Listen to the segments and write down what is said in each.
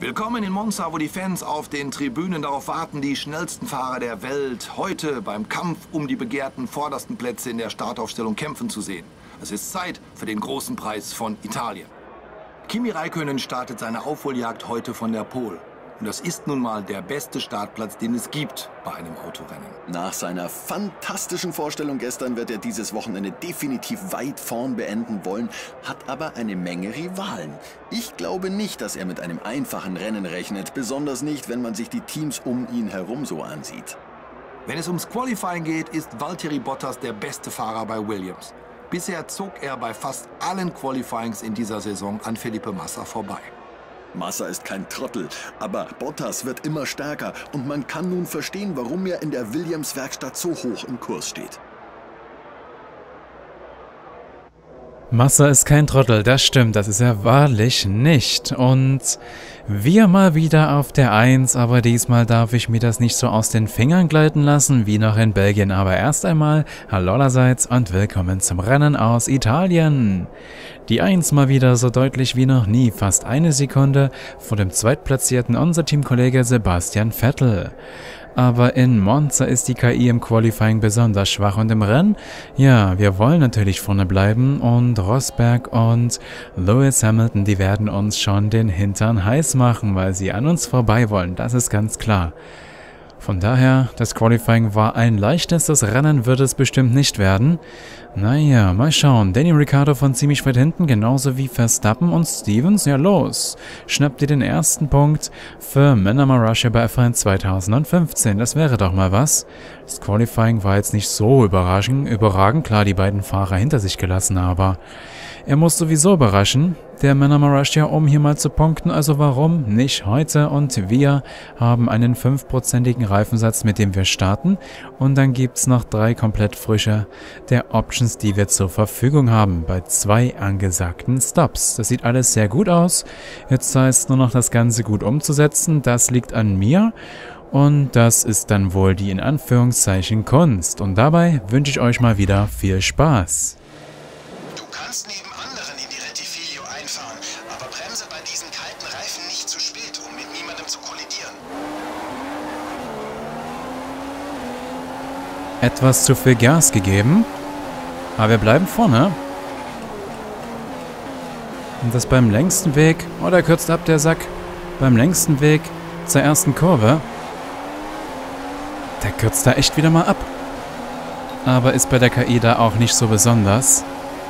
Willkommen in Monza, wo die Fans auf den Tribünen darauf warten, die schnellsten Fahrer der Welt heute beim Kampf um die begehrten vordersten Plätze in der Startaufstellung kämpfen zu sehen. Es ist Zeit für den großen Preis von Italien. Kimi Räikkönen startet seine Aufholjagd heute von der Pole. Und das ist nun mal der beste Startplatz, den es gibt bei einem Autorennen. Nach seiner fantastischen Vorstellung gestern wird er dieses Wochenende definitiv weit vorn beenden wollen, hat aber eine Menge Rivalen. Ich glaube nicht, dass er mit einem einfachen Rennen rechnet, besonders nicht, wenn man sich die Teams um ihn herum so ansieht. Wenn es ums Qualifying geht, ist Valtteri Bottas der beste Fahrer bei Williams. Bisher zog er bei fast allen Qualifyings in dieser Saison an Felipe Massa vorbei. Massa ist kein Trottel, aber Bottas wird immer stärker und man kann nun verstehen, warum er in der Williams-Werkstatt so hoch im Kurs steht. Massa ist kein Trottel, das stimmt, das ist er wahrlich nicht. Und wir mal wieder auf der 1, aber diesmal darf ich mir das nicht so aus den Fingern gleiten lassen wie noch in Belgien. Aber erst einmal, hallo allerseits und willkommen zum Rennen aus Italien. Die 1 mal wieder so deutlich wie noch nie, fast eine Sekunde vor dem zweitplatzierten unser Teamkollege Sebastian Vettel. Aber in Monza ist die KI im Qualifying besonders schwach und im Rennen, ja, wir wollen natürlich vorne bleiben und Rosberg und Lewis Hamilton, die werden uns schon den Hintern heiß machen, weil sie an uns vorbei wollen, das ist ganz klar. Von daher, das Qualifying war ein leichtes, das Rennen wird es bestimmt nicht werden. Naja, mal schauen. Danny Ricciardo von ziemlich weit hinten, genauso wie Verstappen und Stevens. Ja los, schnappt ihr den ersten Punkt für Manama Russia bei F1 2015. Das wäre doch mal was. Das Qualifying war jetzt nicht so überragend. Klar, die beiden Fahrer hinter sich gelassen, aber er muss sowieso überraschen, der Manama Russia, um hier mal zu punkten. Also warum nicht heute? Und wir haben einen 5%igen Reifensatz, mit dem wir starten. Und dann gibt es noch 3 komplett frische der Options, die wir zur Verfügung haben, bei 2 angesagten Stops. Das sieht alles sehr gut aus. Jetzt heißt es nur noch, das Ganze gut umzusetzen. Das liegt an mir. Und das ist dann wohl die in Anführungszeichen Kunst. Und dabei wünsche ich euch mal wieder viel Spaß. Du kannst neben anderen in die Rettifilio einfahren, aber bremse bei diesen kalten Reifen nicht zu spät, um mit niemandem zu kollidieren. Etwas zu viel Gas gegeben, aber wir bleiben vorne. Und das beim längsten Weg, oh, da kürzt ab der Sack, beim längsten Weg zur ersten Kurve. Der kürzt da echt wieder mal ab. Aber ist bei der KI da auch nicht so besonders.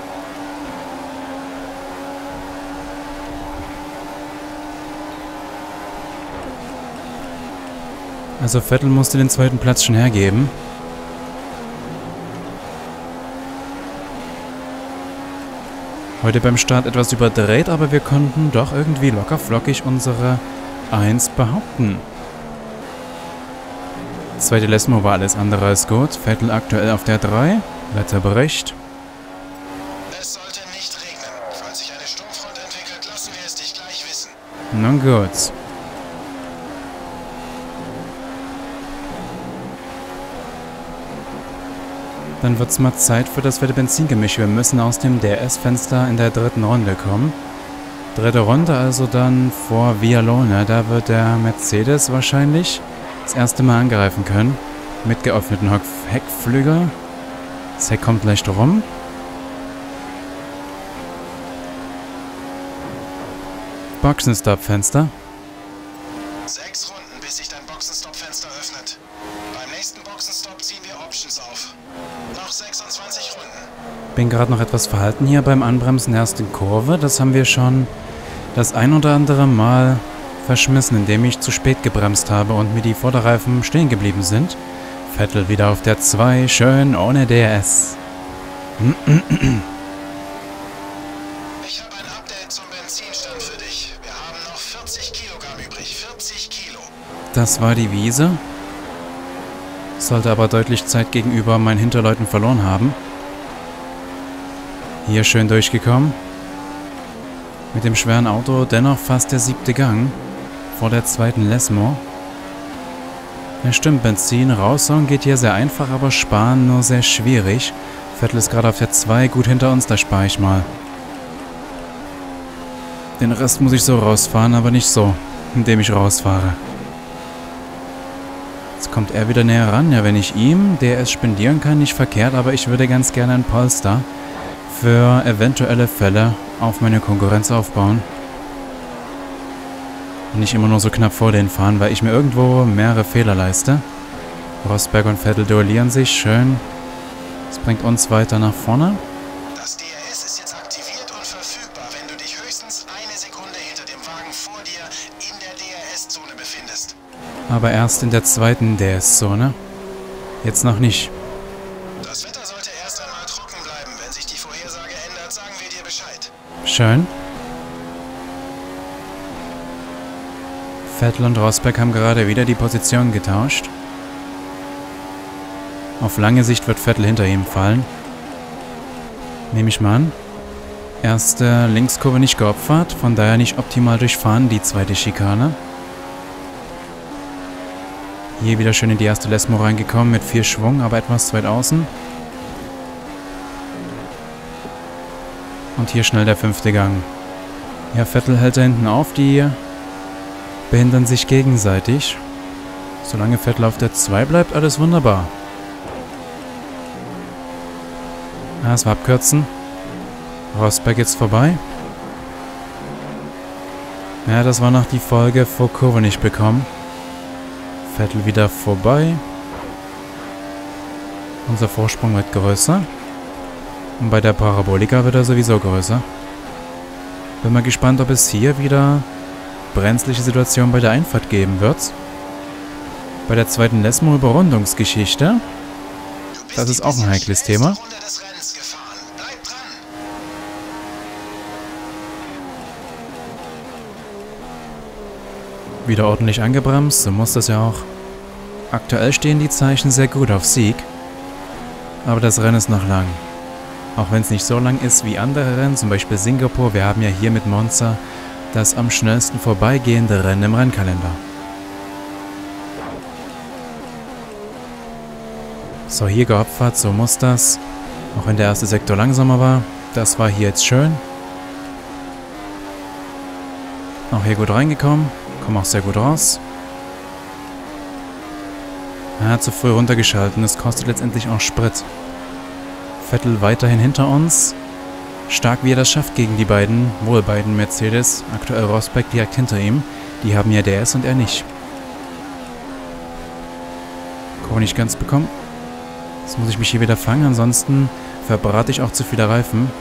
Also Vettel musste den zweiten Platz schon hergeben. Heute beim Start etwas überdreht, aber wir konnten doch irgendwie locker flockig unsere 1 behaupten. Zweite Lesmo war alles andere als gut. Vettel aktuell auf der 3. Wetterbericht. Es sollte nicht regnen. Falls sich eine Sturmfront entwickelt, lassen wir es dich gleich wissen. Nun gut. Dann wird's mal Zeit für das fette Benzingemisch. Wir müssen aus dem DRS-Fenster in der 3. Runde kommen. 3. Runde also dann vor Vialone. Da wird der Mercedes wahrscheinlich das erste Mal angreifen können. Mit geöffneten Heckflügel. Das Heck kommt leicht rum. Boxenstopp-Fenster. 6 Runden, bis sich dein Boxenstopp-Fenster öffnet. Beim nächsten Boxenstopp ziehen wir Options auf. Noch 26 Runden. Bin gerade noch etwas verhalten hier beim Anbremsen der ersten Kurve. Das haben wir schon das ein oder andere Mal verschmissen, indem ich zu spät gebremst habe und mir die Vorderreifen stehen geblieben sind. Vettel wieder auf der 2, schön ohne DRS. Ich habe ein Update zum Benzinstand für dich. Wir haben noch 40 Kilogramm übrig. 40 Kilo. Das war die Wiese. Sollte aber deutlich Zeit gegenüber meinen Hinterleuten verloren haben. Hier schön durchgekommen. Mit dem schweren Auto dennoch fast der 7. Gang. Vor der 2. Lesmo. Ja stimmt, Benzin raushauen geht hier sehr einfach, aber sparen nur sehr schwierig. Vettel ist gerade auf der 2, gut hinter uns, da spare ich mal. Den Rest muss ich so rausfahren, aber nicht so. indem ich rausfahre. Jetzt kommt er wieder näher ran. Ja, wenn ich ihm DRS spendieren kann, nicht verkehrt, aber ich würde ganz gerne ein Polster für eventuelle Fälle auf meine Konkurrenz aufbauen. Und nicht immer nur so knapp vor denen fahren, weil ich mir irgendwo mehrere Fehler leiste. Rosberg und Vettel duellieren sich. Schön. Das bringt uns weiter nach vorne. Das DRS ist jetzt aktiviert und verfügbar, wenn du dich höchstens eine Sekunde hinter dem Wagen vor dir in der DRS-Zone befindest. Aber erst in der zweiten DRS-Zone. Jetzt noch nicht. Das Wetter sollte erst einmal trocken bleiben. Wenn sich die Vorhersage ändert, sagen wir dir Bescheid. Schön. Vettel und Rosberg haben gerade wieder die Position getauscht. Auf lange Sicht wird Vettel hinter ihm fallen. Nehme ich mal an. Erste Linkskurve nicht geopfert, von daher nicht optimal durchfahren, die zweite Schikane. Hier wieder schön in die erste Lesmo reingekommen mit viel Schwung, aber etwas zu weit außen. Und hier schnell der 5. Gang. Ja, Vettel hält da hinten auf, die behindern sich gegenseitig. Solange Vettel auf der 2 bleibt, alles wunderbar. Das war abkürzen. Rosberg jetzt vorbei. Ja, das war noch die Folge vor Kurve nicht bekommen. Vettel wieder vorbei. Unser Vorsprung wird größer. Und bei der Parabolika wird er sowieso größer. Bin mal gespannt, ob es hier wieder brenzliche Situation bei der Einfahrt geben wird. Bei der zweiten Lesmo-Überrundungsgeschichte. Das ist auch ein heikles Thema. Wieder ordentlich angebremst, so muss das ja auch. Aktuell stehen die Zeichen sehr gut auf Sieg. Aber das Rennen ist noch lang. Auch wenn es nicht so lang ist wie andere Rennen, zum Beispiel Singapur. Wir haben ja hier mit Monza das am schnellsten vorbeigehende Rennen im Rennkalender. So, hier geopfert, so muss das. Auch wenn der erste Sektor langsamer war. Das war hier jetzt schön. Auch hier gut reingekommen. Kommen auch sehr gut raus. Er hat zu früh runtergeschalten. Das kostet letztendlich auch Sprit. Vettel weiterhin hinter uns. Stark wie er das schafft gegen die beiden Mercedes. Aktuell Rosberg direkt hinter ihm. Die haben ja DRS und er nicht. Kurve nicht ganz bekommen. Jetzt muss ich mich hier wieder fangen. Ansonsten verbrate ich auch zu viele Reifen.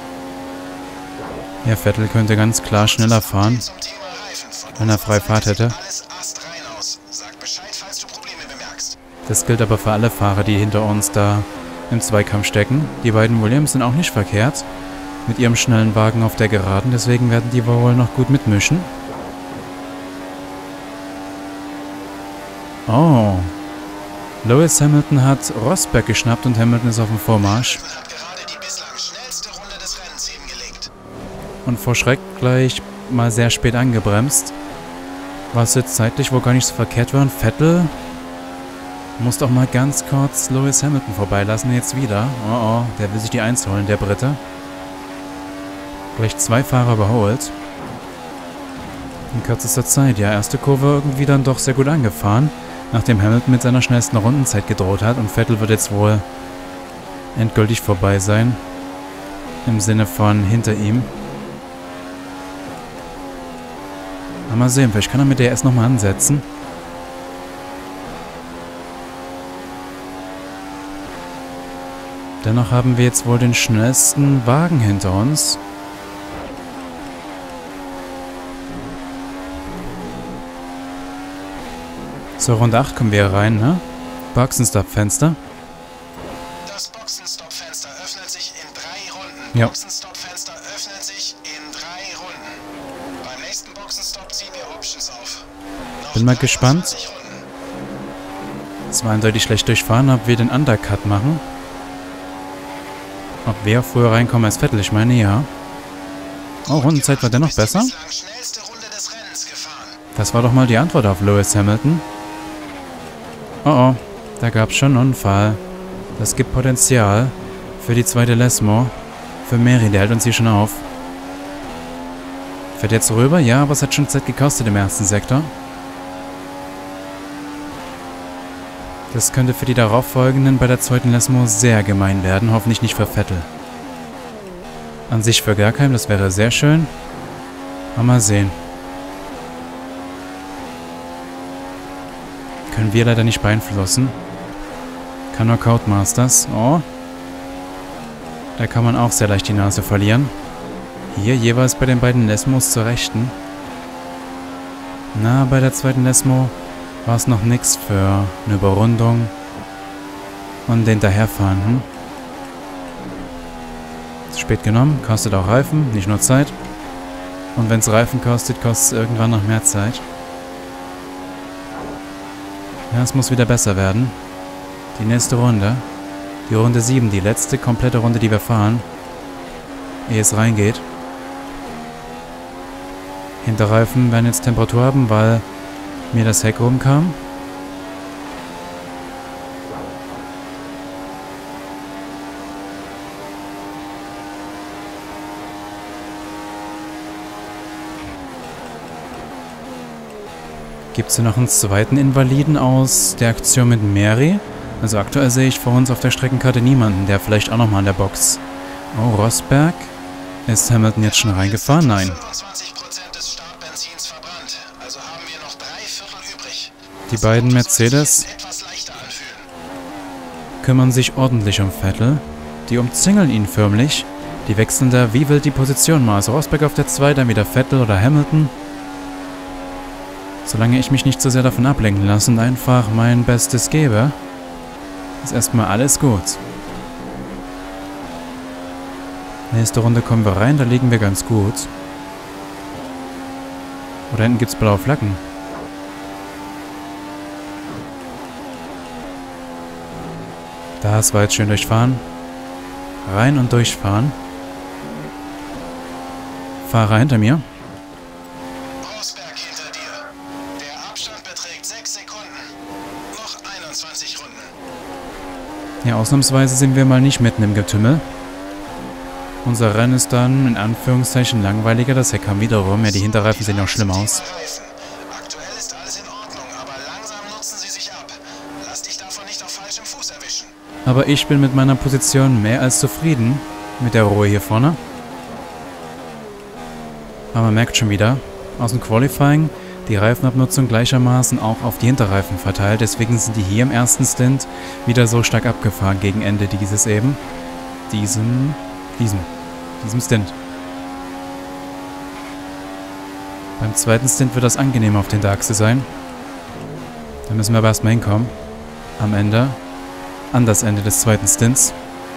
Ja, Vettel könnte ganz klar schneller fahren, wenn er freie Fahrt hätte. Das gilt aber für alle Fahrer, die hinter uns da im Zweikampf stecken. Die beiden Williams sind auch nicht verkehrt mit ihrem schnellen Wagen auf der Geraden. Deswegen werden die wohl noch gut mitmischen. Oh. Lewis Hamilton hat Rosberg geschnappt und Hamilton ist auf dem Vormarsch. Und vor Schreck gleich mal sehr spät angebremst. Was jetzt zeitlich wohl gar nicht so verkehrt war. Und Vettel muss doch mal ganz kurz Lewis Hamilton vorbeilassen. Jetzt wieder. Oh, der will sich die 1 holen, der Brite. Gleich 2 Fahrer überholt. In kürzester Zeit. Ja, erste Kurve irgendwie dann doch sehr gut angefahren. Nachdem Hamilton mit seiner schnellsten Rundenzeit gedroht hat. Und Vettel wird jetzt wohl endgültig vorbei sein. Im Sinne von hinter ihm. Mal sehen, vielleicht kann er mit DRS nochmal ansetzen. Dennoch haben wir jetzt wohl den schnellsten Wagen hinter uns. So, Runde 8 kommen wir rein, ne? Boxenstopp-Fenster. Das Boxenstopp-Fenster öffnet sich in 3 Runden. Ja. Boxenstopp-Fenster öffnet sich in 3 Runden. Beim nächsten Boxenstopp ziehen wir Options auf. Bin mal gespannt. Es war eindeutig schlecht durchfahren, ob wir den Undercut machen. Ob wir früher reinkommen als Vettel, ich meine ja. Oh, Rundenzeit war dennoch besser. Das war doch mal die Antwort auf Lewis Hamilton. Oh, da gab es schon einen Unfall. Das gibt Potenzial für die zweite Lesmo. Für Mary, der hält uns hier schon auf. Fährt jetzt rüber? Ja, aber es hat schon Zeit gekostet im ersten Sektor. Das könnte für die darauffolgenden bei der zweiten Lesmo sehr gemein werden. Hoffentlich nicht für Vettel. An sich für Gerkheim, das wäre sehr schön. Mal sehen. Können wir leider nicht beeinflussen. Kann nur Codemasters. Oh. Da kann man auch sehr leicht die Nase verlieren. Hier jeweils bei den beiden Lesmos zur Rechten. Na, bei der zweiten Lesmo war es noch nichts für eine Überrundung und den daherfahren. Zu spät genommen, kostet auch Reifen, nicht nur Zeit. Und wenn es Reifen kostet, kostet es irgendwann noch mehr Zeit. Ja, es muss wieder besser werden. Die nächste Runde. Die Runde 7, die letzte komplette Runde, die wir fahren. Ehe es reingeht. Hinterreifen werden jetzt Temperatur haben, weil mir das Heck rumkam. Gibt es hier noch einen zweiten Invaliden aus der Aktion mit Mary? Also aktuell sehe ich vor uns auf der Streckenkarte niemanden, der vielleicht auch nochmal an der Box. Oh, Rosberg. Ist Hamilton jetzt schon reingefahren? Nein. 25% des Startbenzins verbrannt. Also haben wir noch 3/4 übrig. Die beiden Mercedes Etwas leichter anfühlen. kümmern sich ordentlich um Vettel. Die umzingeln ihn förmlich. Die wechseln da wie wild die Position mal. Also Rosberg auf der 2, dann wieder Vettel oder Hamilton. Solange ich mich nicht so sehr davon ablenken lasse und einfach mein Bestes gebe, ist erstmal alles gut. Nächste Runde kommen wir rein, da liegen wir ganz gut. Oder hinten gibt es blaue Flaggen. Das war jetzt schön durchfahren. Rein und durchfahren. Fahrer hinter mir. Rosberg hinter dir. Der Abstand beträgt 6 Sekunden. Noch 21 Runden. Ja, ausnahmsweise sind wir mal nicht mitten im Getümmel. Unser Rennen ist dann in Anführungszeichen langweiliger. Das Heck kam wieder rum. Ja, die Hinterreifen sehen auch schlimm aus. Aktuell ist alles in Ordnung, aber langsam nutzen sie sich ab. Lass dich davon nicht auf falschem Fuß erwischen. Aber ich bin mit meiner Position mehr als zufrieden mit der Ruhe hier vorne. Aber man merkt schon wieder, aus dem Qualifying, die Reifenabnutzung gleichermaßen auch auf die Hinterreifen verteilt. Deswegen sind die hier im ersten Stint wieder so stark abgefahren gegen Ende dieses eben. Diesem Stint. Beim zweiten Stint wird das angenehmer auf den Achse sein. Da müssen wir aber erstmal hinkommen. Am Ende. An das Ende des zweiten Stints.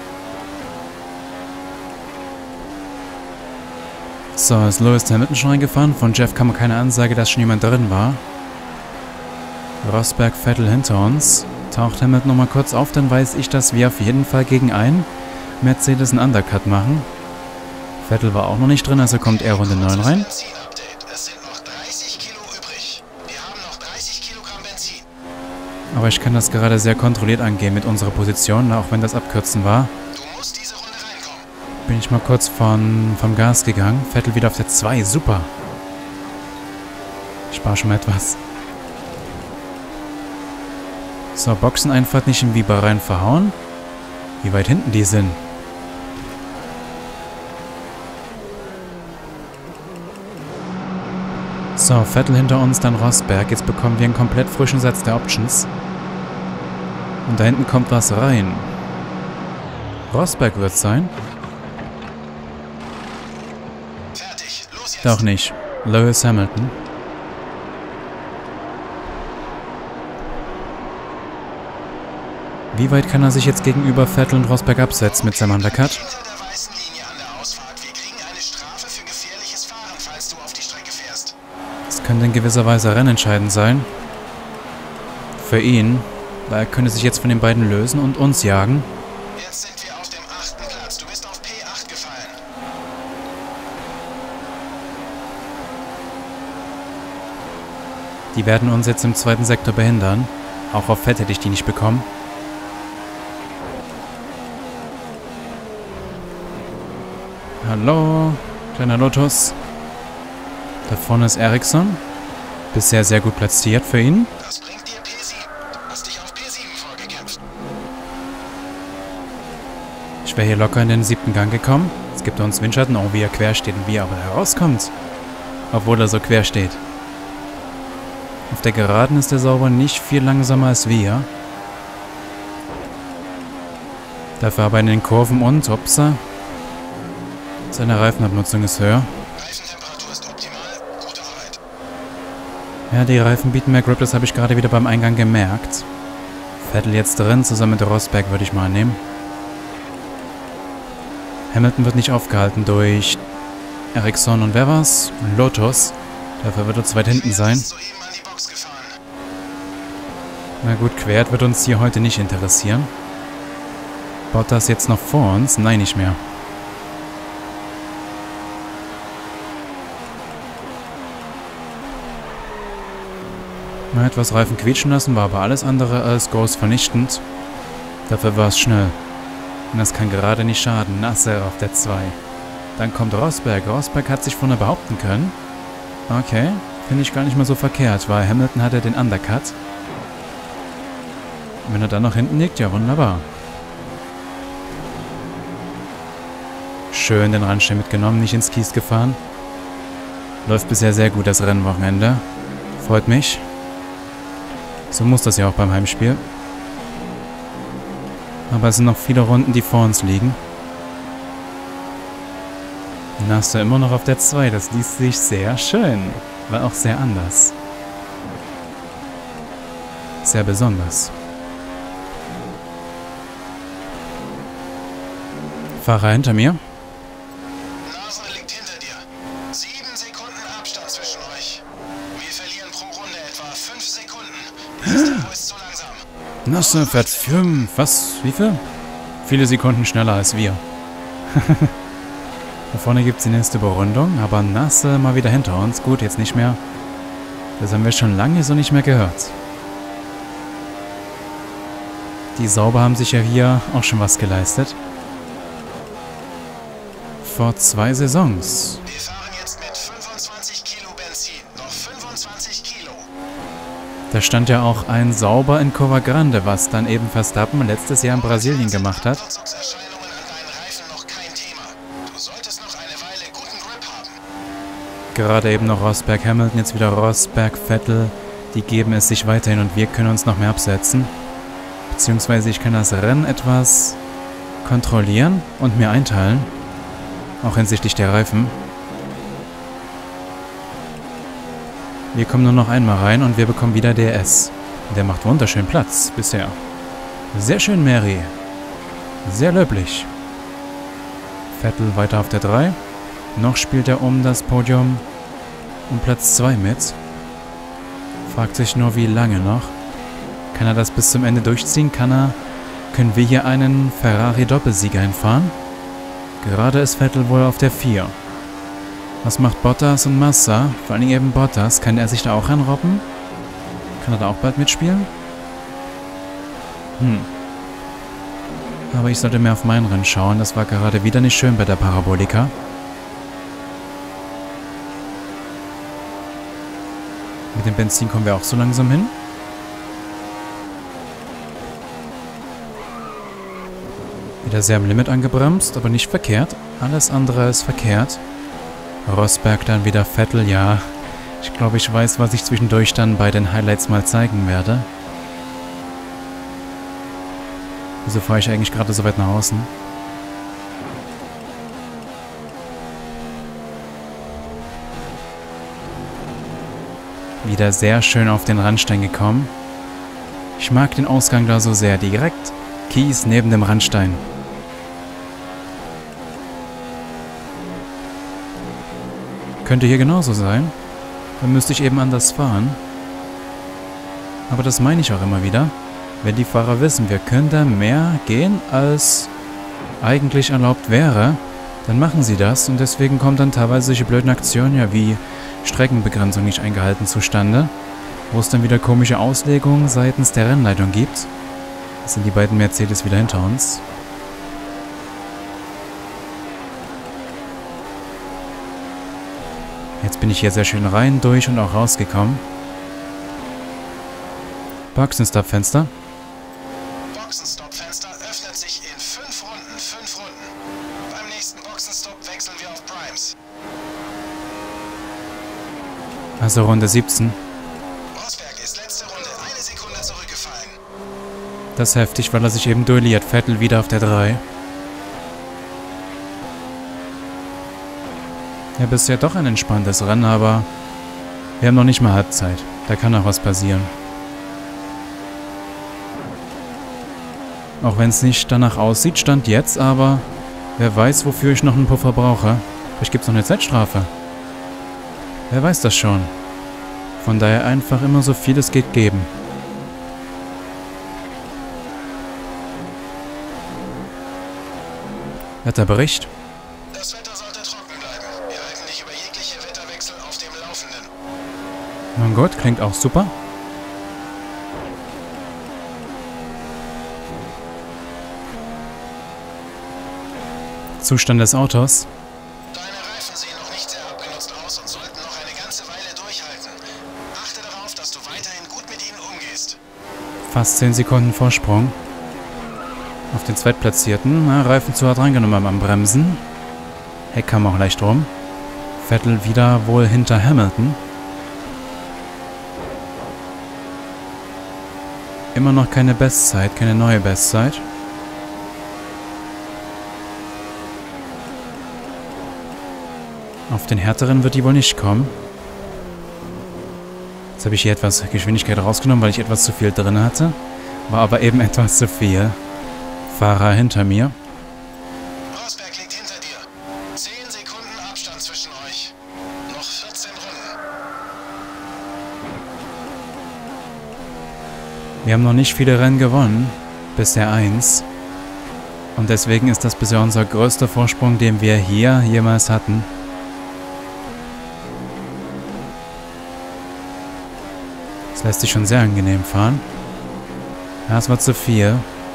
So, ist Lewis Hamilton schon reingefahren. Von Jeff kam keine Ansage, dass schon jemand drin war. Rosberg, Vettel hinter uns. Taucht Hamilton nochmal kurz auf, dann weiß ich, dass wir auf jeden Fall gegen einen Mercedes einen Undercut machen. Vettel war auch noch nicht drin, also kommt er Runde 9 rein. Es sind noch 30 Kilo übrig. Wir haben noch 30 Kilogramm Benzin. Aber ich kann das gerade sehr kontrolliert angehen mit unserer Position, auch wenn das Abkürzen war. Du musst diese Runde reinkommen. Bin ich mal kurz vom Gas gegangen. Vettel wieder auf der 2, super. Ich spare schon mal etwas. So, Boxeneinfahrt nicht im Biber rein verhauen. Wie weit hinten die sind. So, Vettel hinter uns, dann Rosberg. Jetzt bekommen wir einen komplett frischen Satz der Options. Und da hinten kommt was rein. Rosberg wird es sein. Fertig. Los jetzt. Doch nicht. Lewis Hamilton. Wie weit kann er sich jetzt gegenüber Vettel und Rosberg absetzen mit seinem Undercut? Hinter der weißen Linie an der Ausfahrt. Wir kriegen eine Strafe für gefährliches Fahren, falls du auf die Strecke fährst. Das könnte in gewisser Weise rennentscheidend sein. Für ihn, weil er könnte sich jetzt von den beiden lösen und uns jagen. Jetzt sind wir auf dem 8. Platz. Du bist auf P8 gefallen. Die werden uns jetzt im zweiten Sektor behindern. Auch auf Fett hätte ich die nicht bekommen. Hallo, kleiner Lotus. Da vorne ist Ericsson. Bisher sehr gut platziert für ihn. Das bringt dir P7. Du hast dich auf P7 vorgekämpft. Ich wäre hier locker in den 7. Gang gekommen. Es gibt uns Windschatten, auch wie er quer steht und wie er aber herauskommt. Obwohl er so quer steht. Auf der Geraden ist der Sauber nicht viel langsamer als wir. Dafür aber in den Kurven und, upsa, seine Reifenabnutzung ist höher. Reifentemperatur ist optimal. Gute Arbeit. Ja, die Reifen bieten mehr Grip, das habe ich gerade wieder beim Eingang gemerkt. Vettel jetzt drin, zusammen mit Rosberg würde ich mal annehmen. Hamilton wird nicht aufgehalten durch Ericsson und wer war's? Lotus. Dafür wird er zu weit hinten sein. Soeben an die Box gefahren. Na gut, quert wird uns hier heute nicht interessieren. Bottas jetzt noch vor uns? Nein, nicht mehr. Mal etwas Reifen quietschen lassen, war aber alles andere als groß vernichtend. Dafür war es schnell. Und das kann gerade nicht schaden. Nasser auf der 2. Dann kommt Rosberg. Rosberg hat sich vorne behaupten können. Okay, finde ich gar nicht mal so verkehrt, weil Hamilton hatte den Undercut. Und wenn er dann noch hinten liegt, ja wunderbar. Schön den Randstein mitgenommen, nicht ins Kies gefahren. Läuft bisher sehr gut das Rennwochenende. Freut mich. So muss das ja auch beim Heimspiel. Aber es sind noch viele Runden, die vor uns liegen. Nasser immer noch auf der 2. Das liest sich sehr schön. War auch sehr anders. Sehr besonders. Fahrer hinter mir. Nasser liegt hinter dir. 7 Sekunden Abstand zwischen euch. Wir verlieren pro Runde etwa 5 Sekunden. Dieses Tempo ist zu langsam. Nasser fährt 5. Was? Wie viel? Viele Sekunden schneller als wir. Da vorne gibt es die nächste Überrundung, aber Nasser mal wieder hinter uns. Gut, jetzt nicht mehr. Das haben wir schon lange so nicht mehr gehört. Die Sauber haben sich ja hier auch schon was geleistet. Vor 2 Saisons. Wir fahren jetzt mit 25 Kilo Benzin. Noch 25 Kilo. Da stand ja auch ein Sauber in Cova Grande, was dann eben Verstappen letztes Jahr in Brasilien gemacht hat. Abnutzungserscheinungen an deinen Reifen noch kein Thema. Du solltest noch eine Weile guten Grip haben. Gerade eben noch Rosberg, Hamilton, jetzt wieder Rosberg, Vettel. Die geben es sich weiterhin und wir können uns noch mehr absetzen. Beziehungsweise ich kann das Rennen etwas kontrollieren und mir einteilen. Auch hinsichtlich der Reifen. Wir kommen nur noch einmal rein und wir bekommen wieder DRS. Der macht wunderschön Platz bisher. Sehr schön, Mary. Sehr löblich. Vettel weiter auf der 3. Noch spielt er um das Podium um Platz 2 mit. Fragt sich nur, wie lange noch. Kann er das bis zum Ende durchziehen? Können wir hier einen Ferrari-Doppelsieg einfahren? Gerade ist Vettel wohl auf der 4. Was macht Bottas und Massa? Vor allem eben Bottas. Kann er sich da auch ranrobben? Kann er da auch bald mitspielen? Aber ich sollte mehr auf mein Rennen schauen. Das war gerade wieder nicht schön bei der Parabolika. Mit dem Benzin kommen wir auch so langsam hin. Wieder sehr am Limit angebremst, aber nicht verkehrt. Alles andere ist verkehrt. Rosberg dann wieder Vettel, ja. Ich glaube, ich weiß, was ich zwischendurch dann bei den Highlights mal zeigen werde. Wieso fahre ich eigentlich gerade so weit nach außen? Wieder sehr schön auf den Randstein gekommen. Ich mag den Ausgang da so sehr. Direkt Kies neben dem Randstein. Könnte hier genauso sein. Dann müsste ich eben anders fahren. Aber das meine ich auch immer wieder. Wenn die Fahrer wissen, wir können da mehr gehen, als eigentlich erlaubt wäre, dann machen sie das. Und deswegen kommen dann teilweise solche blöden Aktionen, ja wie Streckenbegrenzung nicht eingehalten zustande. Wo es dann wieder komische Auslegungen seitens der Rennleitung gibt. Das sind die beiden Mercedes wieder hinter uns. Jetzt bin ich hier sehr schön rein, durch und auch rausgekommen. Boxenstopp-Fenster. Boxenstopp-Fenster öffnet sich in 5 Runden, 5 Runden. Beim nächsten Boxenstopp wechseln wir auf Primes. Also Runde 17. Rosberg ist letzte Runde 1 Sekunde zurückgefallen. Das ist heftig, weil er sich eben duelliert. Vettel wieder auf der 3. Ja, bisher doch ein entspanntes Rennen, aber wir haben noch nicht mal Halbzeit. Da kann noch was passieren. Auch wenn es nicht danach aussieht, Stand jetzt, aber wer weiß, wofür ich noch einen Puffer brauche. Vielleicht gibt es noch eine Zeitstrafe. Wer weiß das schon. Von daher einfach immer so viel es geht geben. Wetterbericht. Das Wetter sollte trocken bleiben. Wir halten dich über jegliche Wetterwechsel auf dem Laufenden. Mein Gott, klingt auch super. Zustand des Autos. Deine Reifen sehen noch nicht sehr abgenutzt aus und sollten noch eine ganze Weile durchhalten. Achte darauf, dass du weiterhin gut mit ihnen umgehst. Fast 10 Sekunden Vorsprung. Auf den Zweitplatzierten. Na, Reifen zu hart reingenommen am Bremsen. Heck kam auch leicht rum. Vettel wieder wohl hinter Hamilton. Immer noch keine Bestzeit, keine neue Bestzeit. Auf den härteren wird die wohl nicht kommen. Jetzt habe ich hier etwas Geschwindigkeit rausgenommen, weil ich etwas zu viel drin hatte. War aber eben etwas zu viel. Fahrer hinter mir. Rosberg liegt hinter dir. 10 Sekunden Abstand zwischen euch. Noch 14 Runden. Wir haben noch nicht viele Rennen gewonnen. Bisher 1. Und deswegen ist das bisher unser größter Vorsprung, den wir hier jemals hatten. Das lässt sich schon sehr angenehm fahren. Ja, es war zu viel.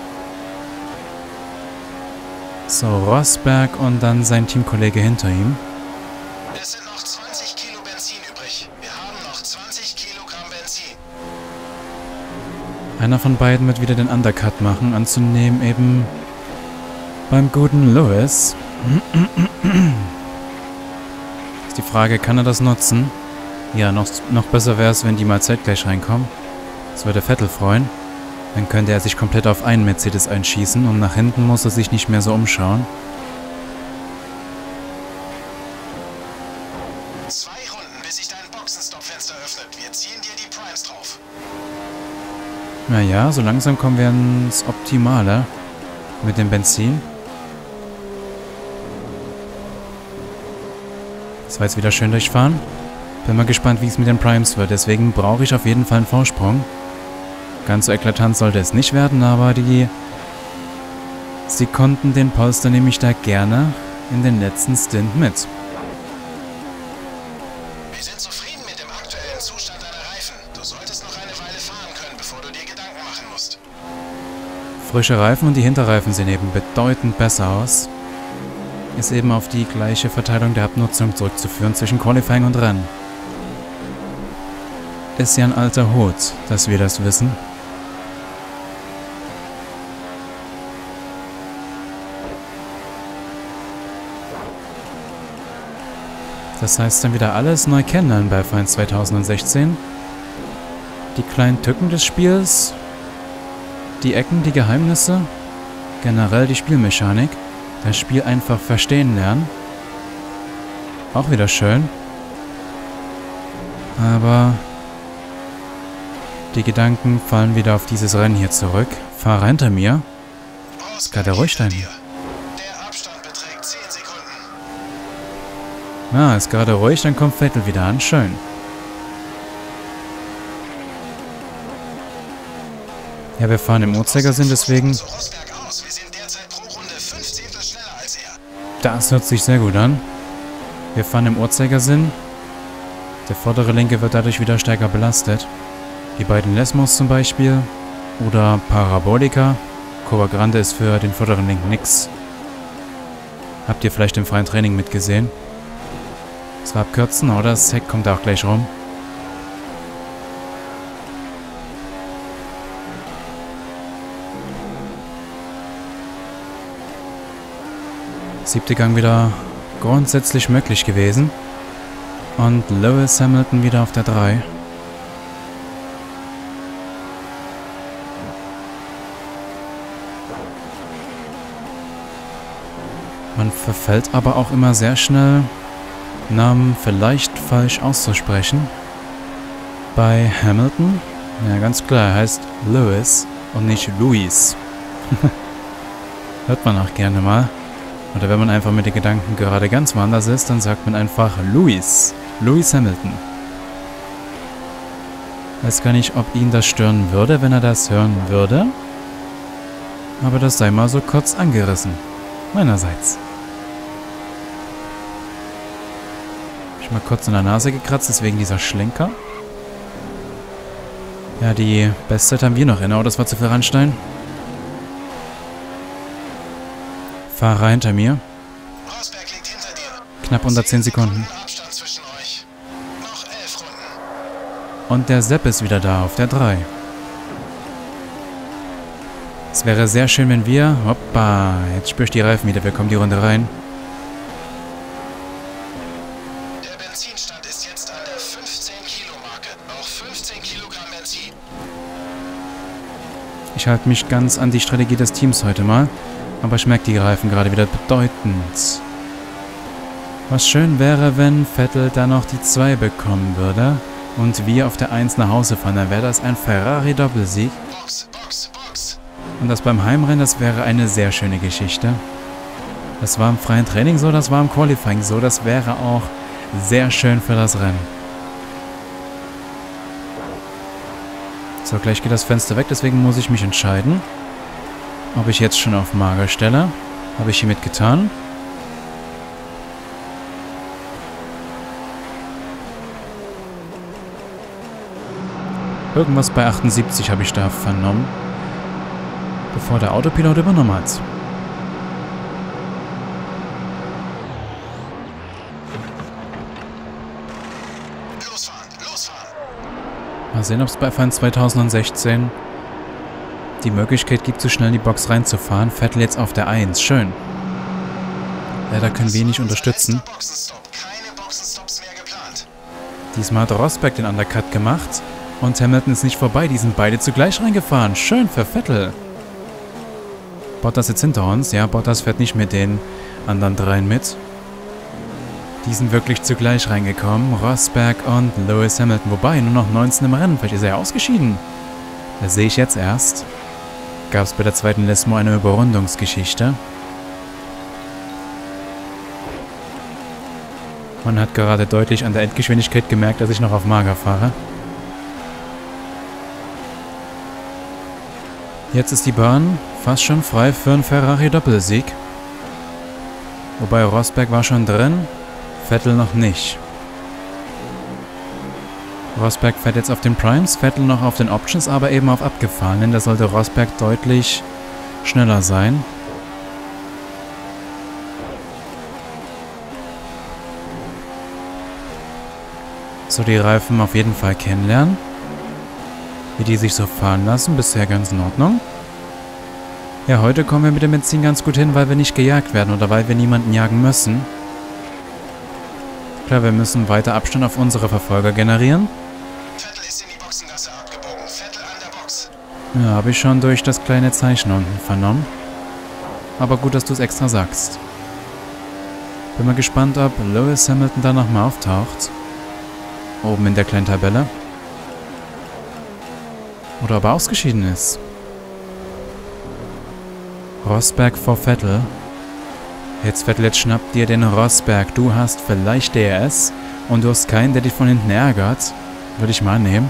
So, Rosberg und dann sein Teamkollege hinter ihm. Es sind noch 20 Kilo Benzin übrig. Wir haben noch 20 Kilogramm Benzin. Einer von beiden wird wieder den Undercut machen, anzunehmen eben beim guten Lewis. Ist die Frage, kann er das nutzen? Ja, noch besser wäre es, wenn die mal zeitgleich reinkommen. Das würde Vettel freuen. Dann könnte er sich komplett auf einen Mercedes einschießen und nach hinten muss er sich nicht mehr so umschauen. 2 Runden, bis sich dein Boxenstopp-Fenster öffnet. Wir ziehen dir die Primes drauf. Naja, so langsam kommen wir ins Optimale mit dem Benzin. Das war jetzt wieder schön durchfahren. Bin mal gespannt, wie es mit den Primes wird. Deswegen brauche ich auf jeden Fall einen Vorsprung. Ganz so eklatant sollte es nicht werden, aber sie konnten den Polster nämlich da gerne in den letzten Stint mit. Wir sind zufrieden mit dem aktuellen Zustand deiner Reifen. Du solltest noch eine Weile fahren können, bevor du dir Gedanken machen musst. Frische Reifen und die Hinterreifen sehen eben bedeutend besser aus. Ist eben auf die gleiche Verteilung der Abnutzung zurückzuführen zwischen Qualifying und Rennen. Ist ja ein alter Hut, dass wir das wissen. Das heißt dann wieder alles neu kennenlernen bei F1 2016. Die kleinen Tücken des Spiels, die Ecken, die Geheimnisse, generell die Spielmechanik, das Spiel einfach verstehen lernen. Auch wieder schön. Aber die Gedanken fallen wieder auf dieses Rennen hier zurück. Fahrer hinter mir. Ist gerade ruhig da. Der Abstand beträgt 10 Sekunden. Ah, ist gerade ruhig, dann kommt Vettel wieder an. Schön. Ja, wir fahren im Uhrzeigersinn, deswegen... Wir sind derzeit pro Runde 15 schneller als er. Das hört sich sehr gut an. Wir fahren im Uhrzeigersinn. Der vordere Linke wird dadurch wieder stärker belastet. Die beiden Lesmos zum Beispiel. Oder Parabolika. Curva Grande ist für den vorderen Linken nix. Habt ihr vielleicht im freien Training mitgesehen? Das war abkürzen, oder? Das Heck kommt auch gleich rum. Siebte Gang wieder grundsätzlich möglich gewesen. Und Lewis Hamilton wieder auf der 3. Man verfällt aber auch immer sehr schnell, Namen vielleicht falsch auszusprechen. Bei Hamilton, ja ganz klar, er heißt Lewis und nicht Louis. Hört man auch gerne mal. Oder wenn man einfach mit den Gedanken gerade ganz woanders ist, dann sagt man einfach Louis. Lewis Hamilton. Weiß gar nicht, ob ihn das stören würde, wenn er das hören würde. Aber das sei mal so kurz angerissen. Meinerseits. Hab ich mal kurz in der Nase gekratzt, deswegen dieser Schlenker. Ja, die Bestzeit haben wir noch inne. Oh, das war zu viel Randstein. Fahrer hinter mir. Rosberg liegt hinter dir. Knapp unter 10 Sekunden. Abstand zwischen euch. Noch 11 Runden. Und der Sepp ist wieder da auf der 3. Es wäre sehr schön, wenn wir... Hoppa, jetzt spür ich die Reifen wieder. Wir kommen die Runde rein. Der Benzinstand ist jetzt an der 15 Kilo Marke. Noch 15 Kilogramm Benzin. Ich halte mich ganz an die Strategie des Teams heute mal. Aber ich merke die Reifen gerade wieder bedeutend. Was schön wäre, wenn Vettel da noch die 2 bekommen würde und wir auf der 1 nach Hause fahren. Dann wäre das ein Ferrari-Doppelsieg. Box, Box, Box. Und das beim Heimrennen, das wäre eine sehr schöne Geschichte. Das war im freien Training so, das war im Qualifying so. Das wäre auch sehr schön für das Rennen. So, gleich geht das Fenster weg, deswegen muss ich mich entscheiden. Ob ich jetzt schon auf Mager stelle. Habe ich hiermit getan. Irgendwas bei 78 habe ich da vernommen. Bevor der Autopilot übernommen hat. Losfahren, losfahren. Mal sehen, ob es bei F1 2016 die Möglichkeit gibt, so schnell in die Box reinzufahren. Vettel jetzt auf der 1. Schön. Leider können wir ihn nicht unterstützen. Keine Boxenstops mehr geplant. Diesmal hat Rosberg den Undercut gemacht. Und Hamilton ist nicht vorbei. Die sind beide zugleich reingefahren. Schön für Vettel. Bottas jetzt hinter uns. Ja, Bottas fährt nicht mit den anderen dreien mit. Die sind wirklich zugleich reingekommen. Rosberg und Lewis Hamilton. Wobei, nur noch 19 im Rennen. Vielleicht ist er ja ausgeschieden. Das sehe ich jetzt erst. Gab es bei der zweiten Lesmo eine Überrundungsgeschichte. Man hat gerade deutlich an der Endgeschwindigkeit gemerkt, dass ich noch auf Mager fahre. Jetzt ist die Bahn fast schon frei für einen Ferrari-Doppelsieg. Wobei Rosberg war schon drin, Vettel noch nicht. Rosberg fährt jetzt auf den Primes, Vettel noch auf den Options, aber eben auf abgefahrenen. Da sollte Rosberg deutlich schneller sein. So, die Reifen auf jeden Fall kennenlernen. Wie die sich so fahren lassen, bisher ganz in Ordnung. Ja, heute kommen wir mit dem Benzin ganz gut hin, weil wir nicht gejagt werden oder weil wir niemanden jagen müssen. Klar, wir müssen weiter Abstand auf unsere Verfolger generieren. Vettel ist in die Boxengasse abgebogen. Vettel an der Box. Ja, habe ich schon durch das kleine Zeichen unten vernommen. Aber gut, dass du es extra sagst. Bin mal gespannt, ob Lewis Hamilton da nochmal auftaucht. Oben in der kleinen Tabelle. Oder ob er ausgeschieden ist. Rosberg vor Vettel. Jetzt Vettel, jetzt schnappt dir den Rosberg. Du hast vielleicht DRS und du hast keinen, der dich von hinten ärgert. Würde ich mal annehmen.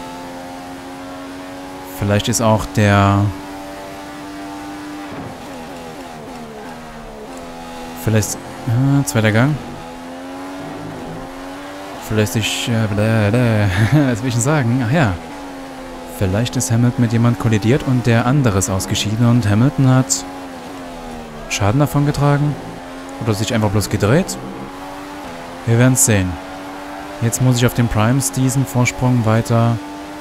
Vielleicht ist auch der... Vielleicht... zweiter Gang. Vielleicht ich... was will ich denn sagen? Ach ja. Vielleicht ist Hamilton mit jemand kollidiert und der andere ist ausgeschieden und Hamilton hat Schaden davon getragen? Oder sich einfach bloß gedreht? Wir werden es sehen. Jetzt muss ich auf den Primes diesen Vorsprung weiter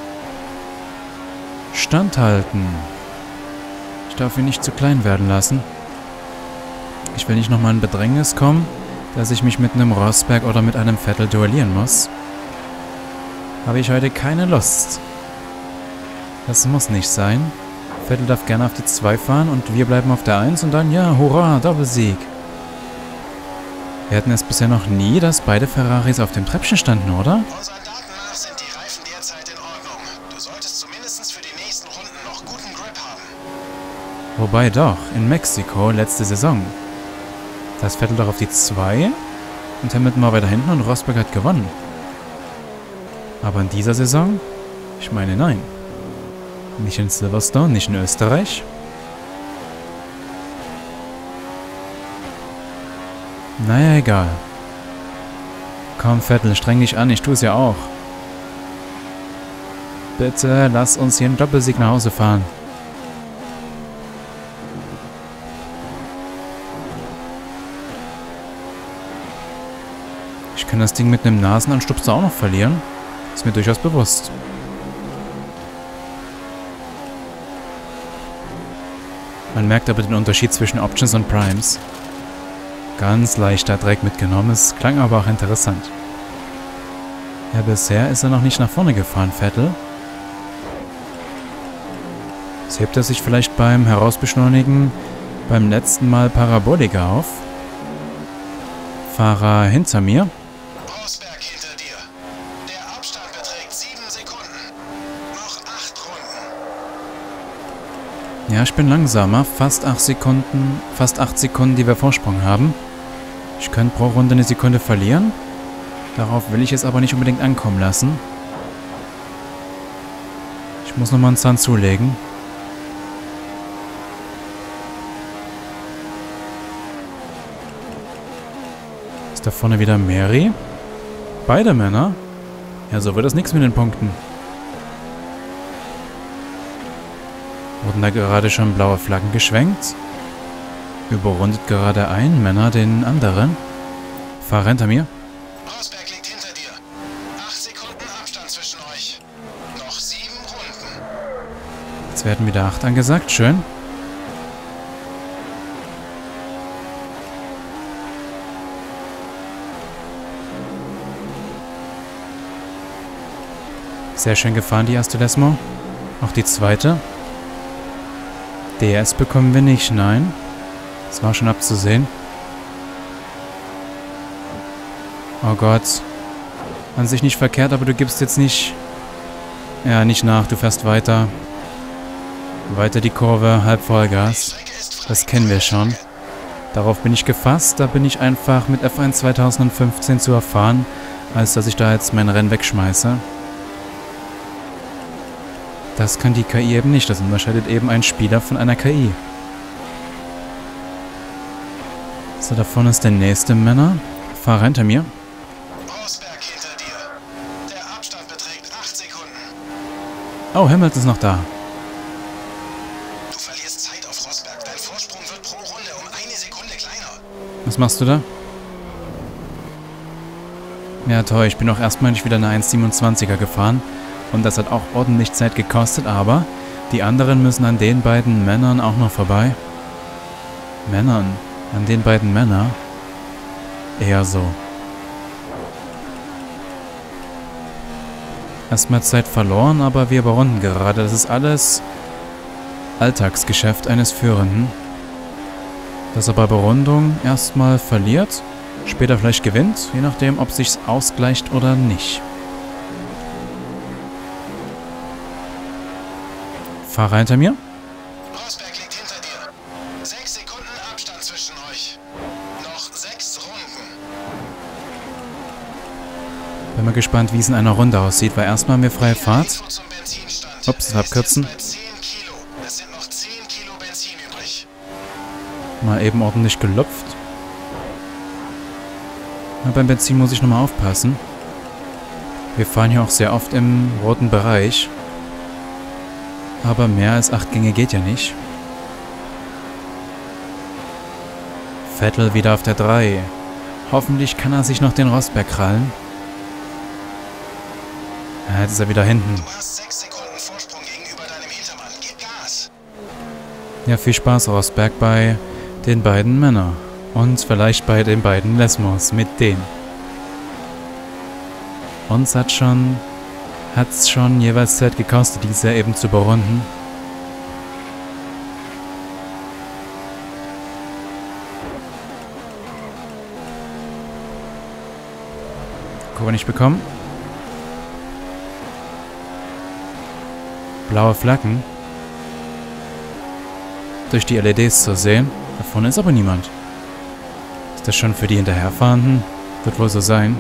standhalten. Ich darf ihn nicht zu klein werden lassen. Ich will nicht nochmal in Bedrängnis kommen, dass ich mich mit einem Rosberg oder mit einem Vettel duellieren muss. Habe ich heute keine Lust. Das muss nicht sein. Vettel darf gerne auf die 2 fahren und wir bleiben auf der 1 und dann, ja, hurra, Doppelsieg. Wir hatten es bisher noch nie, dass beide Ferraris auf dem Treppchen standen, oder? Unseren Daten nach sind die Reifen derzeit in Ordnung. Du solltest zumindest für die nächsten Runden noch guten Grip haben. Wobei doch, in Mexiko, letzte Saison. Da ist Vettel doch auf die 2 und Hamilton war weiter hinten und Rosberg hat gewonnen. Aber in dieser Saison? Ich meine, nein. Nicht in Silverstone, nicht in Österreich. Naja, egal. Komm, Vettel, streng dich an, ich tue es ja auch. Bitte, lass uns hier einen Doppelsieg nach Hause fahren. Ich kann das Ding mit einem Nasenanstupser auch noch verlieren. Ist mir durchaus bewusst. Man merkt aber den Unterschied zwischen Options und Primes. Ganz leichter Dreck mitgenommen, es klang aber auch interessant. Ja, bisher ist er noch nicht nach vorne gefahren, Vettel. Jetzt hebt er sich vielleicht beim Herausbeschleunigen beim letzten Mal Parabolika auf. Fahrer hinter mir. Rosberg hinter dir. Der Abstand beträgt 7 Sekunden. Noch 8 Runden. Ja, ich bin langsamer. Fast 8 Sekunden, die wir Vorsprung haben. Ich könnte pro Runde eine Sekunde verlieren. Darauf will ich es aber nicht unbedingt ankommen lassen. Ich muss nochmal einen Zahn zulegen. Ist da vorne wieder Mary? Beide Männer? Ja, so wird das nichts mit den Punkten. Wurden da gerade schon blaue Flaggen geschwenkt? Überrundet gerade ein Männer den anderen. Fahrer hinter mir. Rosberg liegt hinter dir. 8 Sekunden Abstand zwischen euch. Noch 7 Runden. Jetzt werden wieder 8 angesagt. Schön. Sehr schön gefahren, die erste Desmo. Auch die zweite. DS bekommen wir nicht, nein. Das war schon abzusehen. Oh Gott. An sich nicht verkehrt, aber du gibst jetzt nicht... Ja, nicht nach, du fährst weiter. Weiter die Kurve, halb Vollgas. Das kennen wir schon. Darauf bin ich gefasst, da bin ich einfach mit F1 2015 zu erfahren, als dass ich da jetzt mein Rennen wegschmeiße. Das kann die KI eben nicht, das unterscheidet eben einen Spieler von einer KI. So, da vorne ist der nächste Männer. Fahrer hinter mir. Rosberg hinter dir. Der Abstand beträgt 8 Sekunden. Oh, Hamilton ist noch da. Du verlierst Zeit auf Rosberg. Dein Vorsprung wird pro Runde um 1 Sekunde kleiner. Was machst du da? Ja, toll, ich bin auch erstmal nicht wieder eine 1,27er gefahren. Und das hat auch ordentlich Zeit gekostet, aber die anderen müssen an den beiden Männern auch noch vorbei. An den beiden Männern? Eher so. Erstmal Zeit verloren, aber wir überrunden gerade. Das ist alles Alltagsgeschäft eines Führenden. Dass er bei Überrundung erstmal verliert, später vielleicht gewinnt, je nachdem, ob sich's ausgleicht oder nicht. Fahrer hinter mir. Rosberg liegt hinter dir. 6 Sekunden Abstand zwischen euch. Noch 6 Runden. Bin mal gespannt, wie es in einer Runde aussieht, weil erstmal haben wir freie Fahrt. Info zum Benzinstand. Ups, abkürzen. Bei 10 Kilo. Es sind noch 10 Kilo Benzin übrig. Mal eben ordentlich gelupft. Na, beim Benzin muss ich nochmal aufpassen. Wir fahren hier auch sehr oft im roten Bereich. Aber mehr als 8 Gänge geht ja nicht. Vettel wieder auf der 3. Hoffentlich kann er sich noch den Rosberg krallen. Ja, jetzt ist er wieder hinten. Du hast 6 Sekunden Vorsprung gegenüber deinem Hintermann. Gib Gas. Ja, viel Spaß, Rosberg, bei den beiden Männern. Und vielleicht bei den beiden Lesmos, mit denen. Uns hat's schon jeweils Zeit gekostet, diese eben zu überrunden. Kurve nicht bekommen. Blaue Flaggen. Durch die LEDs zu sehen. Da vorne ist aber niemand. Ist das schon für die Hinterherfahrenden? Wird wohl so sein.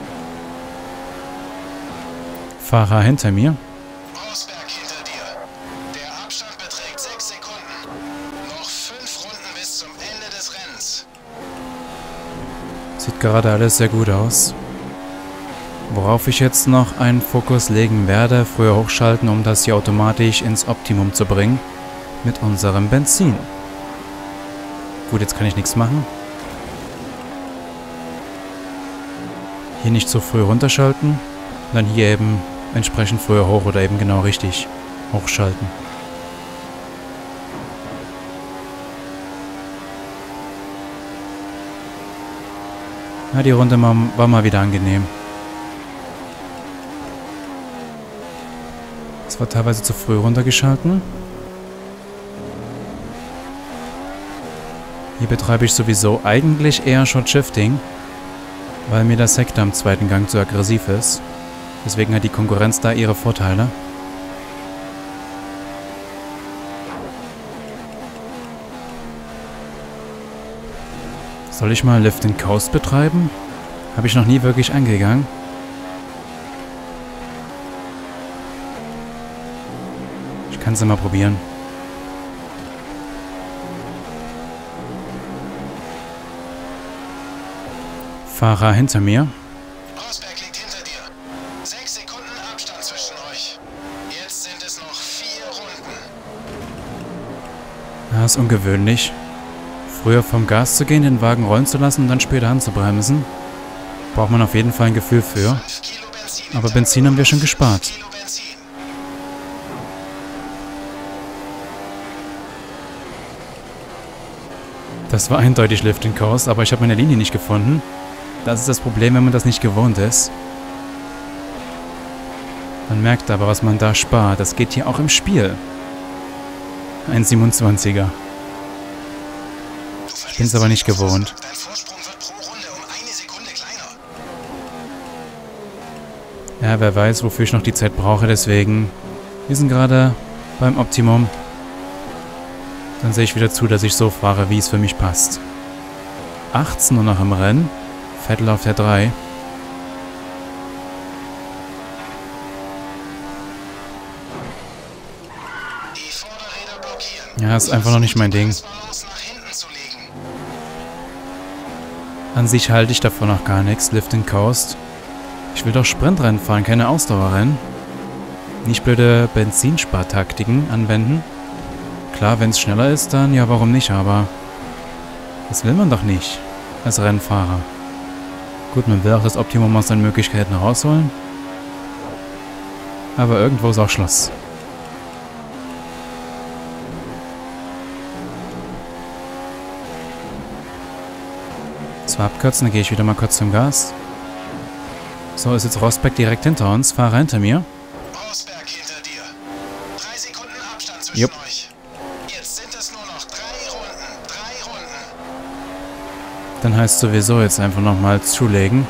Fahrer hinter mir. Rosberg hinter dir. Der Abstand beträgt 6 Sekunden. Noch 5 Runden bis zum Ende des Rennens. Sieht gerade alles sehr gut aus. Worauf ich jetzt noch einen Fokus legen werde, früher hochschalten, um das hier automatisch ins Optimum zu bringen. Mit unserem Benzin. Gut, jetzt kann ich nichts machen. Hier nicht zu früh runterschalten. Dann hier eben entsprechend früher hoch oder eben genau richtig hochschalten. Ja, die Runde war mal wieder angenehm. Es war teilweise zu früh runtergeschalten. Hier betreibe ich sowieso eigentlich eher Short Shifting, weil mir das Heck am zweiten Gang zu aggressiv ist. Deswegen hat die Konkurrenz da ihre Vorteile. Soll ich mal Lift and Coast betreiben? Habe ich noch nie wirklich angegangen. Ich kann es ja mal probieren. Fahrer hinter mir. Rosberg liegt hinter dir. 6 Sekunden Abstand zwischen euch. Jetzt sind es noch 4 Runden. Das ist ungewöhnlich. Früher vom Gas zu gehen, den Wagen rollen zu lassen und dann später anzubremsen. Braucht man auf jeden Fall ein Gefühl für. 5 Kilo Benzin im Aber Tank. Benzin haben wir schon gespart. 5 Kilo Benzin. Das war eindeutig Lift and Coast, aber ich habe meine Linie nicht gefunden. Das ist das Problem, wenn man das nicht gewohnt ist. Man merkt aber, was man da spart. Das geht hier auch im Spiel. Ein 27er. Ich bin es aber nicht gewohnt. Dein Vorsprung wird pro Runde um 1 Sekunde kleiner. Ja, wer weiß, wofür ich noch die Zeit brauche, deswegen. Wir sind gerade beim Optimum. Dann sehe ich wieder zu, dass ich so fahre, wie es für mich passt. 18 nur noch im Rennen. Vettel auf der 3. Die Vorderräder blockieren. Ja, ist einfach noch nicht mein Ding. Balance nach hinten zu legen. An sich halte ich davon noch gar nichts, Lift and Coast. Ich will doch Sprintrennen fahren, keine Ausdauerrennen. Nicht blöde Benzinspartaktiken anwenden. Klar, wenn es schneller ist, dann ja, warum nicht, aber das will man doch nicht als Rennfahrer. Gut, man will auch das Optimum aus seinen Möglichkeiten rausholen. Aber irgendwo ist auch Schluss. Zwar abkürzen, dann gehe ich wieder mal kurz zum Gas. So, ist jetzt Rosberg direkt hinter uns. Fahrer hinter mir. Rosberg hinter dir. 3 Sekunden Abstand zwischen Jupp. euch. Jetzt sind es nur noch 3 Runden. 3 Runden. Dann heißt sowieso jetzt einfach nochmal zulegen.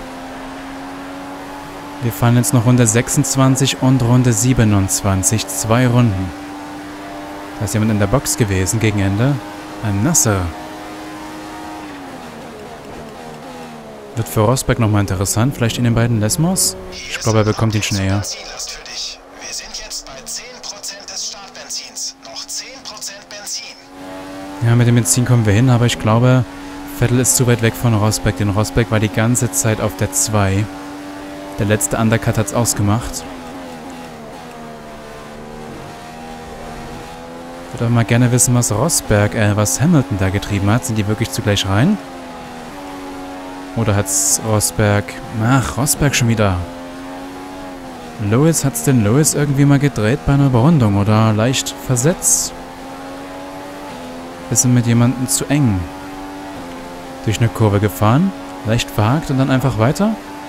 Wir fahren jetzt noch Runde 26 und Runde 27. 2 Runden. Da ist jemand in der Box gewesen gegen Ende. Ein Nasser. Wird für Rosberg nochmal interessant. Vielleicht in den beiden Lesmos? Ich glaube, er bekommt ihn schon eher. Benzinlast für dich. Wir sind jetzt bei 10% des Startbenzins. Noch 10% Benzin. Ja, mit dem Benzin kommen wir hin, aber ich glaube, Vettel ist zu weit weg von Rosberg. Denn Rosberg war die ganze Zeit auf der 2. Der letzte Undercut hat's ausgemacht. Ich würde aber mal gerne wissen, was was Hamilton da getrieben hat. Sind die wirklich zugleich rein? Oder hat's Rosberg... Ach, Rosberg schon wieder. Hat's denn Lewis irgendwie mal gedreht bei einer Überrundung oder leicht versetzt? Bisschen mit jemandem zu eng. Durch eine Kurve gefahren, leicht verhakt und dann einfach weiter?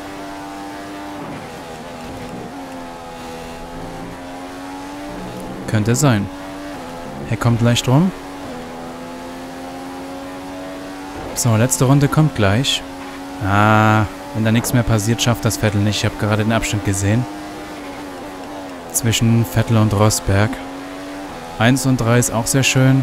Könnte sein. Er kommt leicht rum. So, letzte Runde kommt gleich. Wenn da nichts mehr passiert, schafft das Vettel nicht. Ich habe gerade den Abstand gesehen. Zwischen Vettel und Rosberg. 1 und 3 ist auch sehr schön.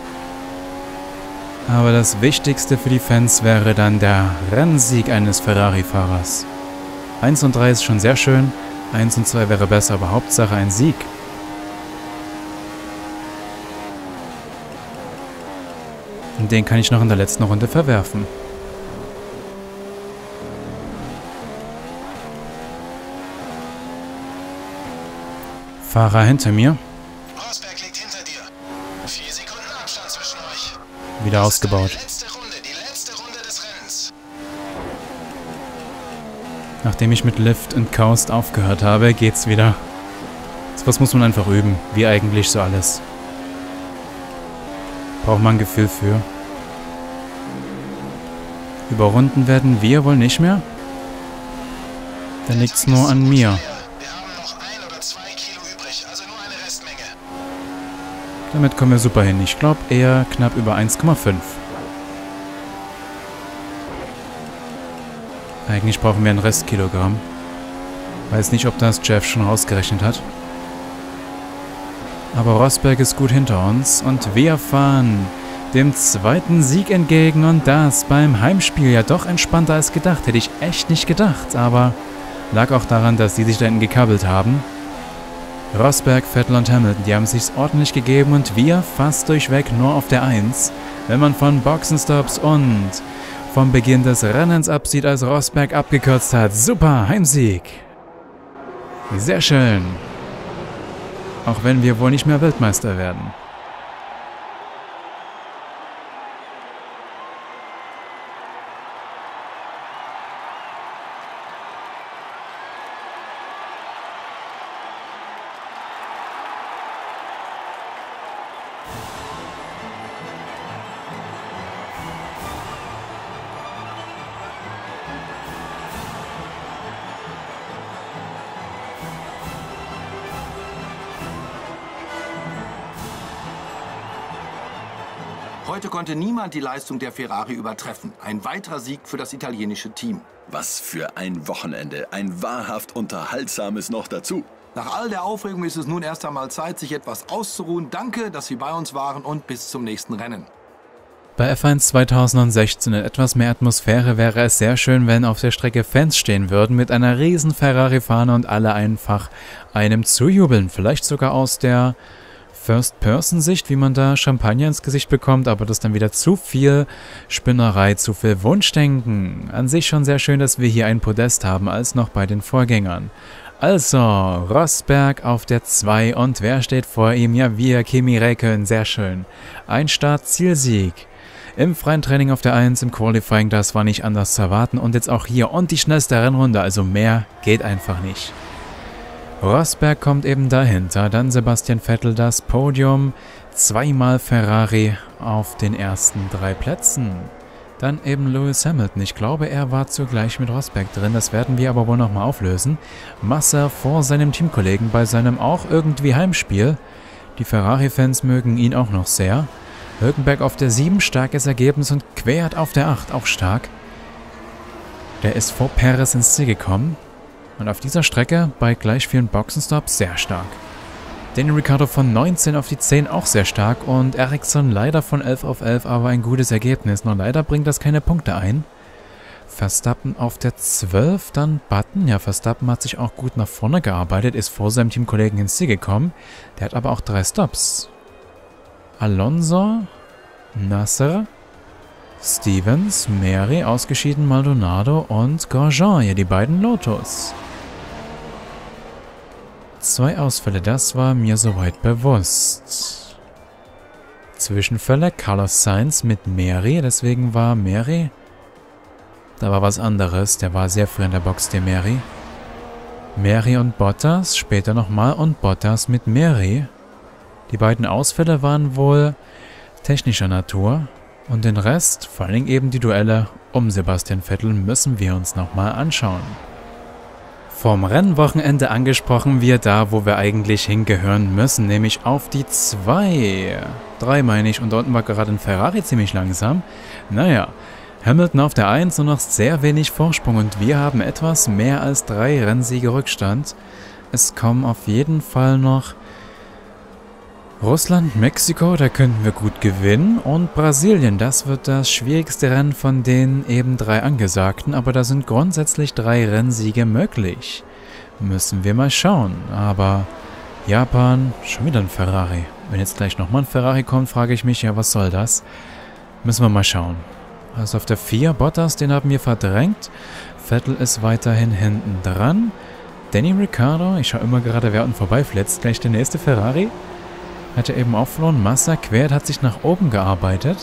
Aber das Wichtigste für die Fans wäre dann der Rennsieg eines Ferrari-Fahrers. 1 und 3 ist schon sehr schön. 1 und 2 wäre besser, aber Hauptsache ein Sieg. Und den kann ich noch in der letzten Runde verwerfen. Fahrer hinter mir. Rosberg liegt hinter dir. 4 Sekunden Abstand zwischen euch. Wieder ausgebaut. Die letzte Runde des Rennens. Nachdem ich mit Lift und Coast aufgehört habe, geht's wieder. So was muss man einfach üben, wie eigentlich so alles. Braucht man ein Gefühl für. Überrunden werden wir wohl nicht mehr? Dann liegt's nur an mir. Wir haben noch 1 oder 2 Kilo übrig, also nur eine Restmenge. Damit kommen wir super hin. Ich glaube eher knapp über 1,5. Eigentlich brauchen wir ein Restkilogramm. Weiß nicht, ob das Jeff schon rausgerechnet hat. Aber Rosberg ist gut hinter uns und wir fahren dem zweiten Sieg entgegen und das beim Heimspiel ja doch entspannter als gedacht. Hätte ich echt nicht gedacht, aber lag auch daran, dass die sich da hinten gekabbelt haben. Rosberg, Vettel und Hamilton, die haben es sich ordentlich gegeben und wir fast durchweg nur auf der 1. Wenn man von Boxenstops und vom Beginn des Rennens absieht, als Rosberg abgekürzt hat. Super, Heimsieg. Sehr schön. Auch wenn wir wohl nicht mehr Weltmeister werden. Heute konnte niemand die Leistung der Ferrari übertreffen. Ein weiterer Sieg für das italienische Team. Was für ein Wochenende. Ein wahrhaft unterhaltsames noch dazu. Nach all der Aufregung ist es nun erst einmal Zeit, sich etwas auszuruhen. Danke, dass Sie bei uns waren und bis zum nächsten Rennen. Bei F1 2016 in etwas mehr Atmosphäre wäre es sehr schön, wenn auf der Strecke Fans stehen würden mit einer riesen Ferrari-Fahne und alle einfach einem zujubeln. Vielleicht sogar aus der First-Person-Sicht, wie man da Champagner ins Gesicht bekommt, aber das ist dann wieder zu viel Spinnerei, zu viel Wunschdenken. An sich schon sehr schön, dass wir hier ein Podest haben, als noch bei den Vorgängern. Also, Rosberg auf der 2 und wer steht vor ihm? Ja, wir, Kimi Räikkönen, sehr schön. Ein Start-Zielsieg. Im freien Training auf der 1, im Qualifying, das war nicht anders zu erwarten und jetzt auch hier und die schnellste Rennrunde, also mehr geht einfach nicht. Rosberg kommt eben dahinter, dann Sebastian Vettel das Podium, zweimal Ferrari auf den ersten 3 Plätzen. Dann eben Lewis Hamilton, ich glaube er war zugleich mit Rosberg drin, das werden wir aber wohl nochmal auflösen. Massa vor seinem Teamkollegen bei seinem auch irgendwie Heimspiel, die Ferrari-Fans mögen ihn auch noch sehr. Hülkenberg auf der 7, starkes Ergebnis und Quert auf der 8, auch stark. Der ist vor Perez ins Ziel gekommen. Und auf dieser Strecke, bei gleich vielen Boxenstops, sehr stark. Daniel Ricciardo von 19 auf die 10 auch sehr stark und Ericsson leider von 11 auf 11, aber ein gutes Ergebnis. Nur leider bringt das keine Punkte ein. Verstappen auf der 12, dann Button. Ja, Verstappen hat sich auch gut nach vorne gearbeitet, ist vor seinem Teamkollegen ins Ziel gekommen. Der hat aber auch 3 Stops. Alonso, Nasser, Stevens, Mary, ausgeschieden Maldonado und Grosjean, ja die beiden Lotus. 2 Ausfälle, das war mir soweit bewusst. Zwischenfälle, Carlos Sainz mit Mary, deswegen war Mary Da war was anderes. Der war sehr früh in der Box, der Mary. Mary und Bottas, später nochmal und Bottas mit Mary. Die beiden Ausfälle waren wohl technischer Natur. Und den Rest, vor allen Dingen eben die Duelle um Sebastian Vettel, müssen wir uns nochmal anschauen. Vom Rennwochenende angesprochen wir da, wo wir eigentlich hingehören müssen, nämlich auf die 2. 3 meine ich, und da unten war gerade ein Ferrari ziemlich langsam. Naja, Hamilton auf der 1, nur noch sehr wenig Vorsprung und wir haben etwas mehr als 3 Rennsiege Rückstand. Es kommen auf jeden Fall noch Russland, Mexiko, da könnten wir gut gewinnen, und Brasilien, das wird das schwierigste Rennen von den eben 3 angesagten, aber da sind grundsätzlich 3 Rennsiege möglich. Müssen wir mal schauen, aber Japan, schon wieder ein Ferrari. Wenn jetzt gleich nochmal ein Ferrari kommt, frage ich mich, ja, was soll das? Müssen wir mal schauen. Also auf der 4, Bottas, den haben wir verdrängt. Vettel ist weiterhin hinten dran. Danny Ricciardo, ich schaue immer gerade, wer unten vorbeiflitzt. Gleich der nächste Ferrari. Hat er eben auch verloren. Massa quert, hat sich nach oben gearbeitet.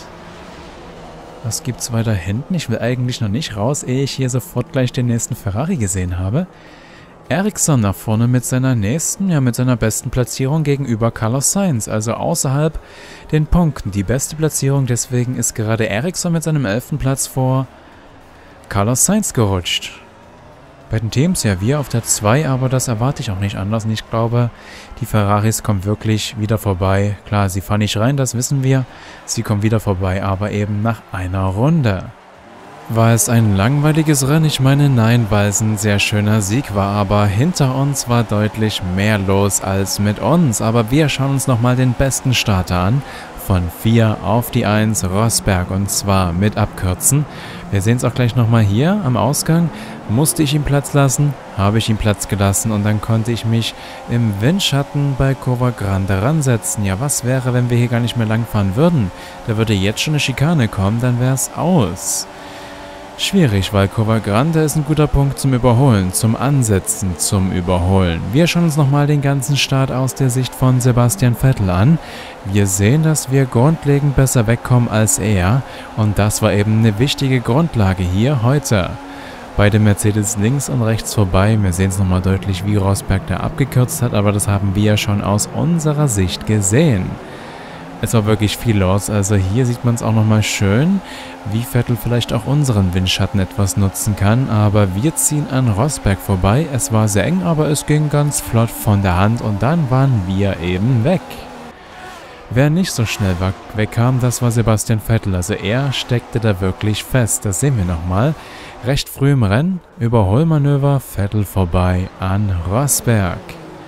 Was gibt's weiter hinten? Ich will eigentlich noch nicht raus, ehe ich hier sofort gleich den nächsten Ferrari gesehen habe. Ericsson nach vorne mit seiner nächsten, ja mit seiner besten Platzierung gegenüber Carlos Sainz, also außerhalb den Punkten. Die beste Platzierung, deswegen ist gerade Ericsson mit seinem 11. Platz vor Carlos Sainz gerutscht. Bei den Teams ja wir auf der 2, aber das erwarte ich auch nicht anders und ich glaube, die Ferraris kommen wirklich wieder vorbei. Klar, sie fahren nicht rein, das wissen wir, sie kommen wieder vorbei, aber eben nach einer Runde. War es ein langweiliges Rennen? Ich meine, nein, weil es ein sehr schöner Sieg war, aber hinter uns war deutlich mehr los als mit uns. Aber wir schauen uns nochmal den besten Starter an. Von 4 auf die 1, Rosberg, und zwar mit Abkürzen. Wir sehen es auch gleich nochmal hier am Ausgang. Musste ich ihm Platz lassen, habe ich ihm Platz gelassen und dann konnte ich mich im Windschatten bei Curva Grande ransetzen. Ja, was wäre, wenn wir hier gar nicht mehr langfahren würden? Da würde jetzt schon eine Schikane kommen, dann wäre es aus. Schwierig, weil Curva Grande ist ein guter Punkt zum Überholen, zum Ansetzen, zum Überholen. Wir schauen uns nochmal den ganzen Start aus der Sicht von Sebastian Vettel an. Wir sehen, dass wir grundlegend besser wegkommen als er und das war eben eine wichtige Grundlage hier heute. Beide Mercedes links und rechts vorbei. Wir sehen es nochmal deutlich, wie Rosberg da abgekürzt hat, aber das haben wir ja schon aus unserer Sicht gesehen. Es war wirklich viel los, also hier sieht man es auch nochmal schön, wie Vettel vielleicht auch unseren Windschatten etwas nutzen kann, aber wir ziehen an Rosberg vorbei. Es war sehr eng, aber es ging ganz flott von der Hand und dann waren wir eben weg. Wer nicht so schnell wegkam, das war Sebastian Vettel, also er steckte da wirklich fest, das sehen wir nochmal. Recht früh im Rennen, Überholmanöver, Vettel vorbei an Rosberg.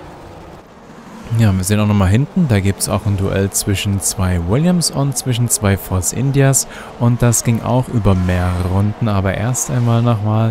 Ja, wir sehen auch nochmal hinten, da gibt es auch ein Duell zwischen 2 Williams und zwischen 2 Force Indias und das ging auch über mehrere Runden, aber erst einmal nochmal,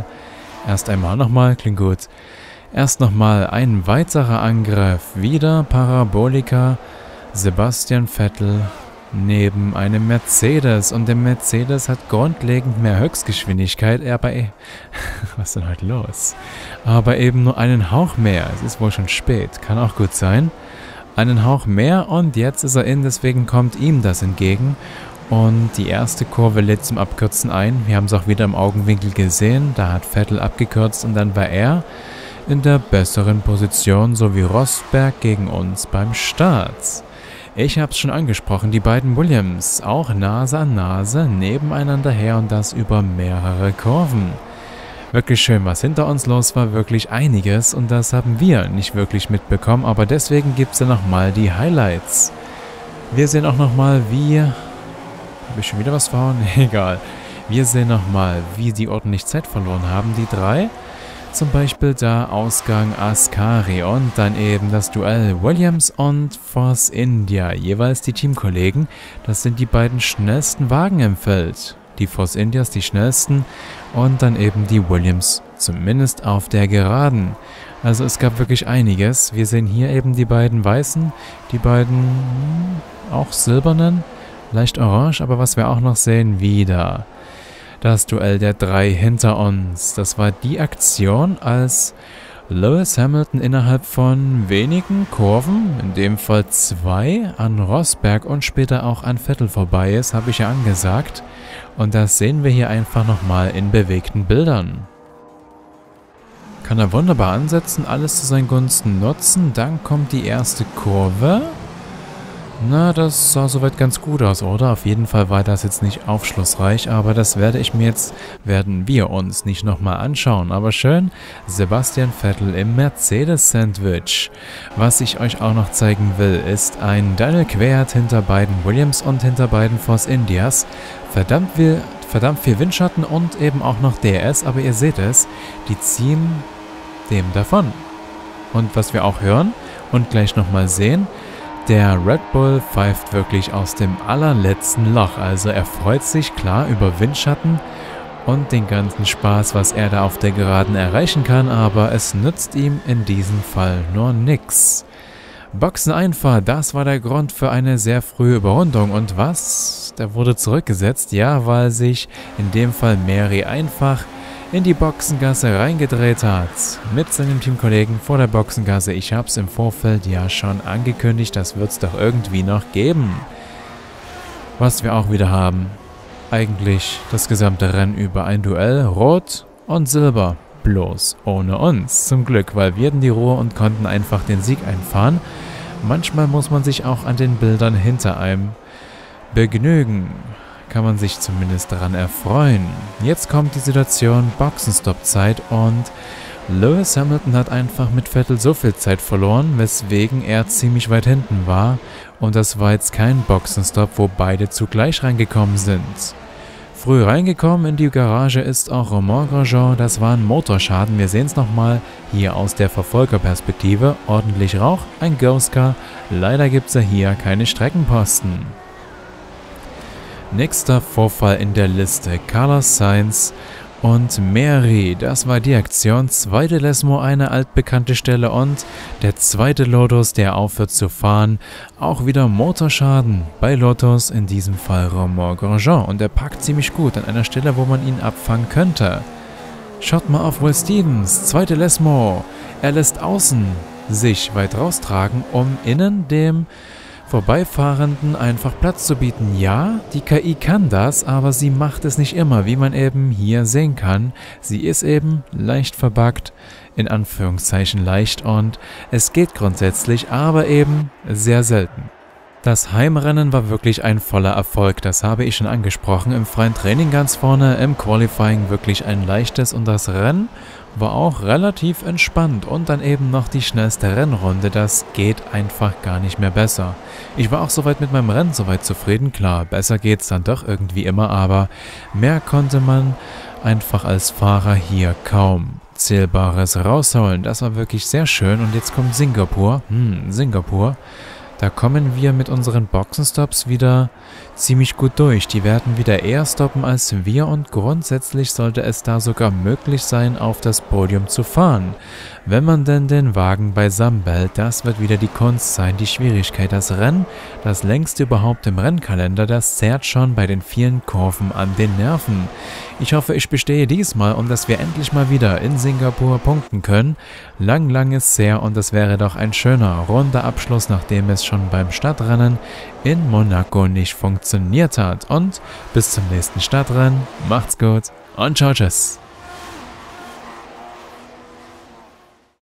klingt gut. Erst nochmal ein weiterer Angriff, wieder Parabolika, Sebastian Vettel neben einem Mercedes und der Mercedes hat grundlegend mehr Höchstgeschwindigkeit, aber was ist denn heute los? Aber eben nur einen Hauch mehr, es ist wohl schon spät, kann auch gut sein. Einen Hauch mehr und jetzt ist er in, deswegen kommt ihm das entgegen. Und die erste Kurve lädt zum Abkürzen ein. Wir haben es auch wieder im Augenwinkel gesehen. Da hat Vettel abgekürzt und dann war er in der besseren Position, so wie Rosberg gegen uns beim Start. Ich habe es schon angesprochen, die beiden Williams, auch Nase an Nase, nebeneinander her und das über mehrere Kurven. Wirklich schön, was hinter uns los war, wirklich einiges und das haben wir nicht wirklich mitbekommen, aber deswegen gibt es ja nochmal die Highlights. Wir sehen auch nochmal, wie... Habe ich schon wieder was verhauen? Egal. Wir sehen nochmal, wie die ordentlich Zeit verloren haben, die 3. Zum Beispiel da Ausgang Ascari und dann eben das Duell Williams und Force India, jeweils die Teamkollegen. Das sind die beiden schnellsten Wagen im Feld. Die Force Indias die schnellsten und dann eben die Williams, zumindest auf der Geraden. Also es gab wirklich einiges. Wir sehen hier eben die beiden weißen, die beiden auch silbernen, leicht orange, aber was wir auch noch sehen, wieder das Duell der 3 hinter uns. Das war die Aktion, als Lewis Hamilton innerhalb von wenigen Kurven, in dem Fall 2, an Rosberg und später auch an Vettel vorbei ist, habe ich ja angesagt. Und das sehen wir hier einfach nochmal in bewegten Bildern. Kann er wunderbar ansetzen, alles zu seinen Gunsten nutzen. Dann kommt die erste Kurve. Na, das sah soweit ganz gut aus, oder? Auf jeden Fall war das jetzt nicht aufschlussreich, aber das werden wir uns nicht nochmal anschauen. Aber schön, Sebastian Vettel im Mercedes-Sandwich. Was ich euch auch noch zeigen will, ist ein Daniel Kvyat hinter beiden Williams und hinter beiden Force Indias. Verdammt viel Windschatten und eben auch noch DRS, aber ihr seht es, die ziehen dem davon. Und was wir auch hören und gleich nochmal sehen, der Red Bull pfeift wirklich aus dem allerletzten Loch. Also er freut sich klar über Windschatten und den ganzen Spaß, was er da auf der Geraden erreichen kann, aber es nützt ihm in diesem Fall nur nix. Boxeneinfahrt, das war der Grund für eine sehr frühe Überrundung. Und was? Der wurde zurückgesetzt? Ja, weil sich in dem Fall Mary einfach in die Boxengasse reingedreht hat. Mit seinem Teamkollegen vor der Boxengasse. Ich habe es im Vorfeld ja schon angekündigt, das wird es doch irgendwie noch geben. Was wir auch wieder haben. Eigentlich das gesamte Rennen über ein Duell. Rot und Silber. Bloß ohne uns. Zum Glück, weil wir hatten die Ruhe und konnten einfach den Sieg einfahren. Manchmal muss man sich auch an den Bildern hinter einem begnügen. Kann man sich zumindest daran erfreuen. Jetzt kommt die Situation Boxenstopp-Zeit und Lewis Hamilton hat einfach mit Vettel so viel Zeit verloren, weswegen er ziemlich weit hinten war. Und das war jetzt kein Boxenstopp, wo beide zugleich reingekommen sind. Früh reingekommen in die Garage ist auch Romain Grosjean, das war ein Motorschaden. Wir sehen es nochmal hier aus der Verfolgerperspektive. Ordentlich Rauch, ein Ghost Car. Leider gibt es ja hier keine Streckenposten. Nächster Vorfall in der Liste, Carlos Sainz und Mary, das war die Aktion. Zweite Lesmo, eine altbekannte Stelle und der zweite Lotus, der aufhört zu fahren. Auch wieder Motorschaden bei Lotus, in diesem Fall Romain Grosjean. Und er packt ziemlich gut an einer Stelle, wo man ihn abfangen könnte. Schaut mal auf Will Stevens, zweite Lesmo. Er lässt außen sich weit raustragen, um innen dem Vorbeifahrenden einfach Platz zu bieten. Ja, die KI kann das, aber sie macht es nicht immer, wie man eben hier sehen kann. Sie ist eben leicht verbuggt, in Anführungszeichen leicht, und es geht grundsätzlich, aber eben sehr selten. Das Heimrennen war wirklich ein voller Erfolg, das habe ich schon angesprochen. Im freien Training ganz vorne, im Qualifying wirklich ein leichtes und das Rennen war auch relativ entspannt und dann eben noch die schnellste Rennrunde, das geht einfach gar nicht mehr besser. Ich war auch soweit mit meinem Rennen soweit zufrieden, klar, besser geht's dann doch irgendwie immer, aber mehr konnte man einfach als Fahrer hier kaum Zählbares rausholen. Das war wirklich sehr schön und jetzt kommt Singapur, Singapur. Da kommen wir mit unseren Boxenstops wieder ziemlich gut durch. Die werden wieder eher stoppen als wir und grundsätzlich sollte es da sogar möglich sein, auf das Podium zu fahren. Wenn man denn den Wagen beisammen behält, das wird wieder die Kunst sein, die Schwierigkeit. Das Rennen, das längste überhaupt im Rennkalender, das zerrt schon bei den vielen Kurven an den Nerven. Ich hoffe, ich bestehe diesmal und dass wir endlich mal wieder in Singapur punkten können. Lang ist es her und es wäre doch ein schöner, runder Abschluss, nachdem es schon beim Stadtrennen in Monaco nicht funktioniert hat. Und bis zum nächsten Stadtrennen, macht's gut und ciao, tschüss.